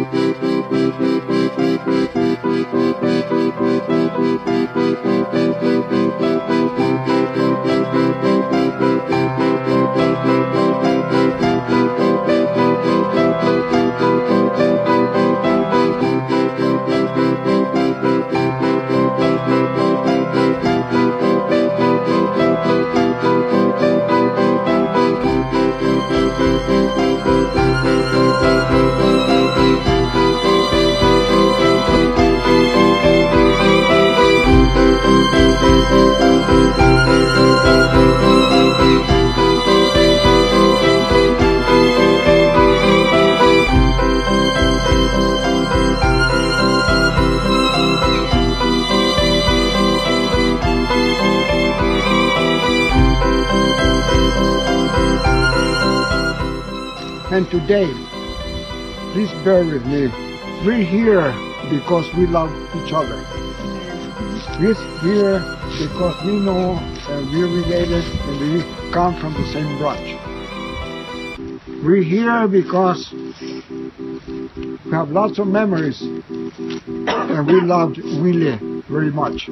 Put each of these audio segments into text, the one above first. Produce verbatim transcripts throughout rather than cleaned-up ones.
And today, please bear with me, we're here because we love each other. We're here because we know and we're related and we come from the same branch. We're here because we have lots of memories and we loved Willie very much.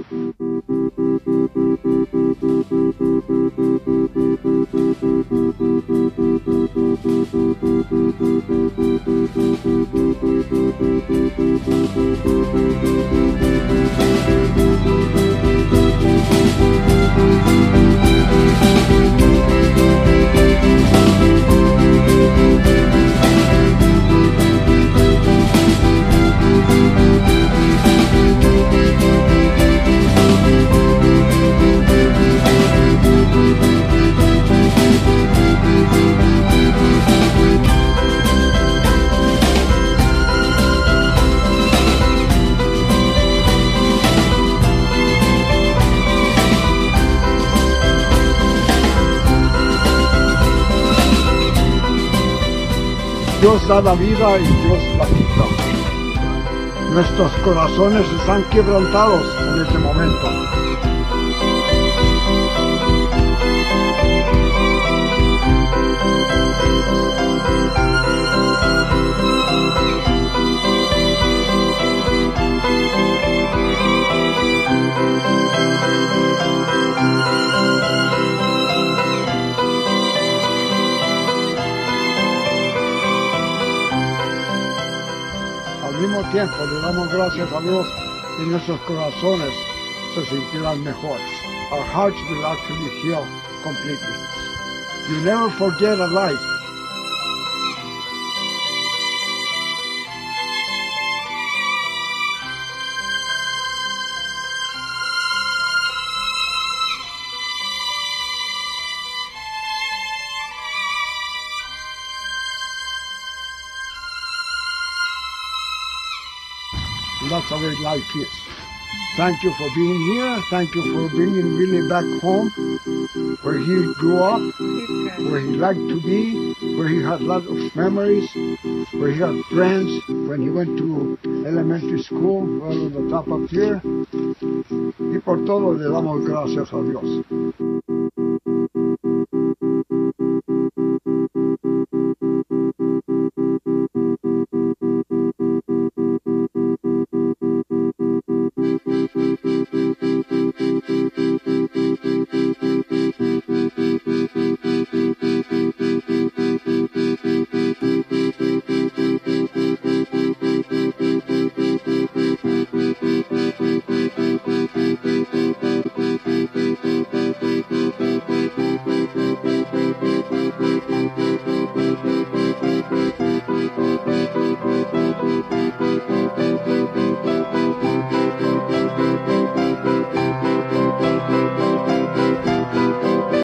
Dios da la vida y Dios la quita. Nuestros corazones están quebrantados en este momento. Al mismo tiempo le damos gracias a Dios y nuestros corazones se sentirán mejor. Our hearts will actually heal completely. You never forget a life. That's the way life is. Thank you for being here. Thank you for bringing Willie back home, where he grew up, where he liked to be, where he had a lot of memories, where he had friends when he went to elementary school, well on the top of here. Y por todo le damos gracias a Dios.